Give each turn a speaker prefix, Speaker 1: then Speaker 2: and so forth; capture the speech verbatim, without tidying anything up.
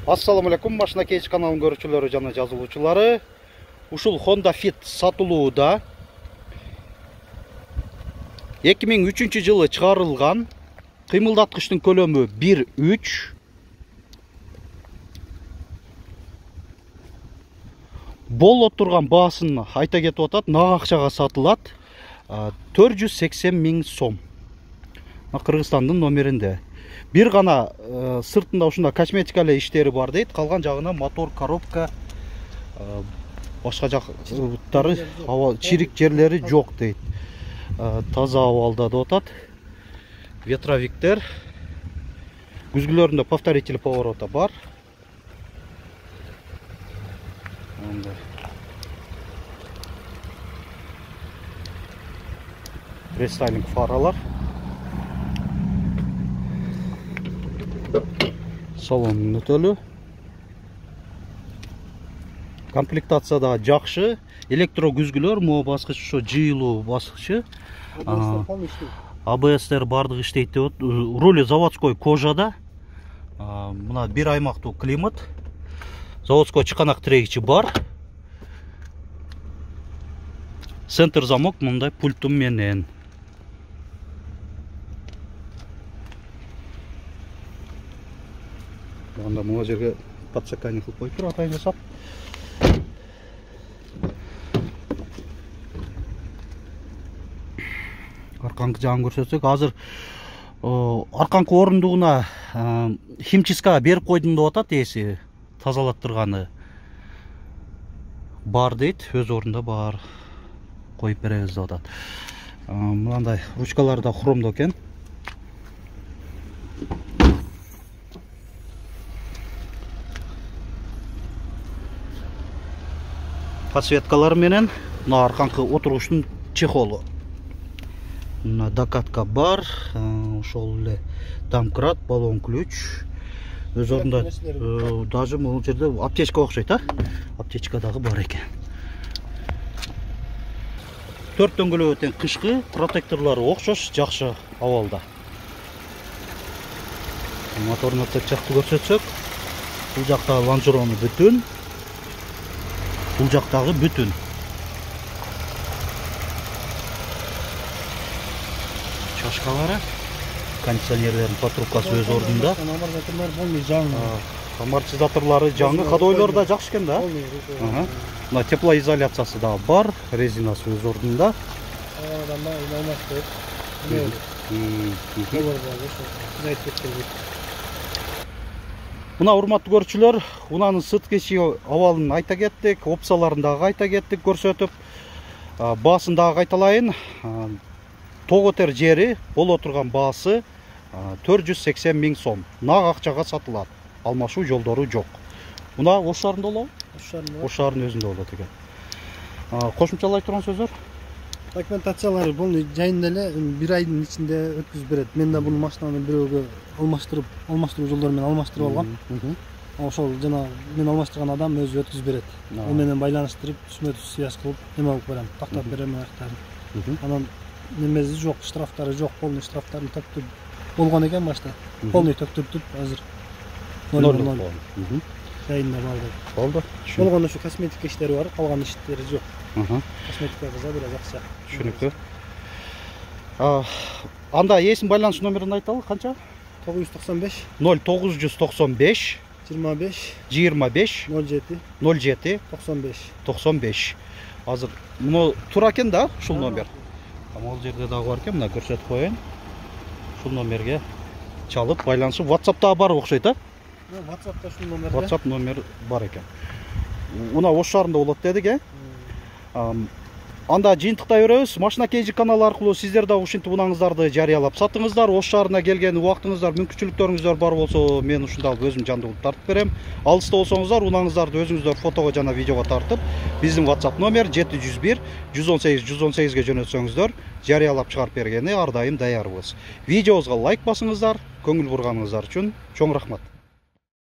Speaker 1: Assalamu alaikum, Машина Кейч каналының көрүүчүлөрү жана жазылуучулары. Ушул Honda Fit сатылууда. эки миң үчүнчү жылы чыгарылган. Кыймылдаткычтын көлөмү бир үч. Болот турган баасын айта кетип атат, нак акчага сатылат. төрт жүз сексен миң сом. Кыргызстандын номеринде. Bir gana e, sırtında ушунда косметикалык иштери бар дейт. Калган жагына мотор, коробка, e, башка жактары, чирик жерлери жок дейт. E, таза абалда деп атат. Ветровиктер. Күзгүлөрүндө повторитель поворота бар. Рестайлинг фаралар. Салонун өтөлү. Комплектацияда жакшы. Электро күзгүлөр, мо баскыч ошо жыйылуу баскычы. а бэ эстер бардыгы иштейт деп. Рули заводской кожада. Мына бир аймактуу климат. Заводской чыканак трегичи бар. Центр замок мындай пультум менен. Анда мына жерге подсаканник кылып коюп туруп атайын жасап. Арканкы жагын көрсөтсөк, азыр арканкы орундугуна химчистка берип койдум деп атат, эси тазалаттырганы бар дейт, өз орунда бар. Коюп беребиз деп атат. Мындай ручкалары да хромдо экен. Подсветкалар менен, мына арканкы отургучтун чехолу. Мына докатка бар, ошол эле домкрат, баллон ключ. Өз орунда даже бул жерде аптечка окшойт, а? Аптечка дагы бар экен. төрт дөңгөлөккө тең кышкы, протекторлору окшош, жакшы абалда. Моторуна тек жакты көрсөтсөк, бул жакта лонжерону бүтүн. Бул жактагы бүтүн. Чашкалары, кондиционерлердин патрубкасы өз ордунда. Амортизаторлары жаңы, ходойлор да жакшы экен да. Мына теплоизоляциясы да бар, резинасы өз ордунда. Мына урматтуу көрүүчүлөр, унанын сыт кечи абалын айта кеттик, опцияларын дагы айта кеттик көрсөтүп. Баасын дагы кайталайын. Тоготер жери, боло турган баасы төрт жүз сексен миң сом. Нак акчага сатылат. Алмашуу жолдору жок. Мына Ош шаарында болобу? Ош шаарынын өзүндө болот экен. Кошумчалай турган сөздөр?
Speaker 2: Документациялары бул жайында эле бир айдын ичинде өткүзүп берет. Мен да бул машинаны бирөөгө алмаштырып, алмаштыруу жолдору менен алмаштырып алгам. Ошол жана мен алмаштырган адам өзү өткүзүп берет. Ал менен байланыштырып, түсмө түз сыяж кылып, эме алып берем, тактап берем аяктарын. Анан немеси жок, штрафтары жок, полный штрафтарын төктүп болгон экен башта. Полный төктүрүп азыр ноль ноль. Жайында барды.
Speaker 1: Болду.
Speaker 2: Болгондо ушу косметика иштери бар, калган иштери жок. Косметика кыза бир акча.
Speaker 1: Түшүнүктүү. Анда эсин байланыш номерин айталы, канча?
Speaker 2: тогуз жүз токсон беш
Speaker 1: ноль тогуз жүз токсон беш
Speaker 2: жыйырма беш
Speaker 1: жыйырма беш
Speaker 2: ноль жети
Speaker 1: ноль жети
Speaker 2: токсон беш
Speaker 1: токсон беш. Азыр муну туура экен да, ушул номер. Ал жерде дагы бар экен, мына көрсөтүп коеюн. Ушул номерге чалып байланышып, WhatsApp'та бар окшойт, а?
Speaker 2: WhatsApp'та ушул номерде.
Speaker 1: WhatsApp номер бар экен. Уна Ош шаарында болот дедик, э? Анда жыйынтыктай беребиз. Машина Кейч каналы аркылуу сиздер да ушинтип унаңыздарды жарыялап сатыңыздар. Ош шаарына келген убактыңыздар, мүмкүнчүлүктөрүңүздөр бар болсо, мен ушунда өзүм жандуу тартып берем. Алыста болсоңуздар, унаңыздарды өзүңүздөр фотого жана видеого тартып, биздин WhatsApp номер жети жүз бир жүз он сегиз жүз он сегизге жөнөтсөңүздөр, жарыялап чыгарып бергени ар дайым даярбыз. Видеобузга лайк басыңыздар, көңүл бурганыңыздар үчүн чоң рахмат.